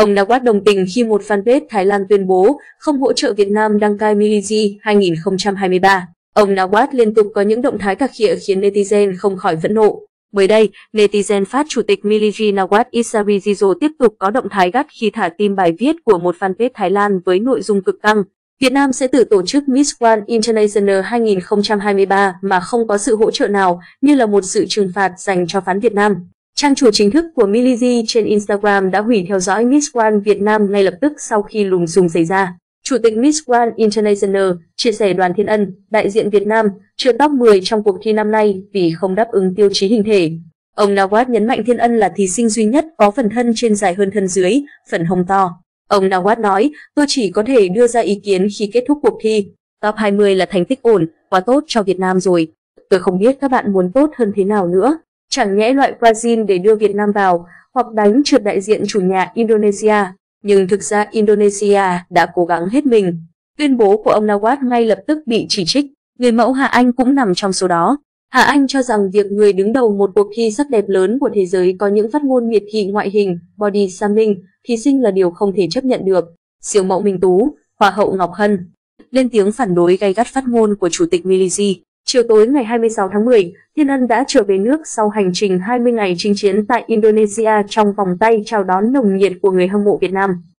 Ông Nawat đồng tình khi một fanpage Thái Lan tuyên bố không hỗ trợ Việt Nam đăng cai Miligi 2023. Ông Nawat liên tục có những động thái cà khịa khiến netizen không khỏi phẫn nộ. Mới đây, netizen phát Chủ tịch Miligi Nawat Isarizizo tiếp tục có động thái gắt khi thả tim bài viết của một fanpage Thái Lan với nội dung cực căng. Việt Nam sẽ tự tổ chức Miss Grand International 2023 mà không có sự hỗ trợ nào, như là một sự trừng phạt dành cho phán Việt Nam. Trang chủ chính thức của Miligi trên Instagram đã hủy theo dõi Miss Grand Việt Nam ngay lập tức sau khi lùm xùm xảy ra. Chủ tịch Miss Grand International chia sẻ Đoàn Thiên Ân, đại diện Việt Nam, trượt top 10 trong cuộc thi năm nay vì không đáp ứng tiêu chí hình thể. Ông Nawat nhấn mạnh Thiên Ân là thí sinh duy nhất có phần thân trên dài hơn thân dưới, phần hông to. Ông Nawat nói, tôi chỉ có thể đưa ra ý kiến khi kết thúc cuộc thi. Top 20 là thành tích ổn, quá tốt cho Việt Nam rồi. Tôi không biết các bạn muốn tốt hơn thế nào nữa. Chẳng nhẽ loại Brazil để đưa Việt Nam vào, hoặc đánh trượt đại diện chủ nhà Indonesia. Nhưng thực ra Indonesia đã cố gắng hết mình. Tuyên bố của ông Nawat ngay lập tức bị chỉ trích. Người mẫu Hà Anh cũng nằm trong số đó. Hà Anh cho rằng việc người đứng đầu một cuộc thi sắc đẹp lớn của thế giới có những phát ngôn miệt thị ngoại hình, body shaming, thí sinh là điều không thể chấp nhận được. Siêu mẫu Minh Tú, Hoa hậu Ngọc Hân lên tiếng phản đối gay gắt phát ngôn của Chủ tịch Miligi. Chiều tối ngày 26 tháng 10, Thiên Ân đã trở về nước sau hành trình 20 ngày chinh chiến tại Indonesia trong vòng tay chào đón nồng nhiệt của người hâm mộ Việt Nam.